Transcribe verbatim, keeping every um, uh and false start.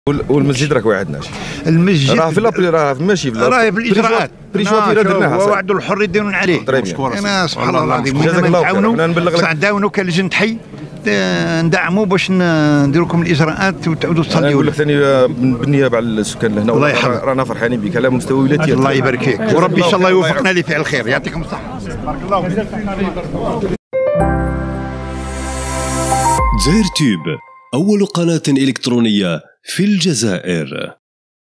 والمسجد راك واعدناش المسجد راه في لابري راه ماشي في راه في الاجراءات بريشوافيره درناها وعدوا الحر يديرون عليه. انا سبحان الله العظيم نتعاونوا نتعاونوا كلجنه حي ندعموا باش نديروا لكم الاجراءات وتعودوا تصليوا. نقول لك ثاني بالنيابه على السكان هنا الله يحفظك رانا فرحانين بك على مستوى ولاتي. الله يبارك فيك وربي ان شاء الله يوفقنا لفعل الخير. يعطيكم الصحه. بارك الله فيك. زير تيوب أول قناة إلكترونية في الجزائر.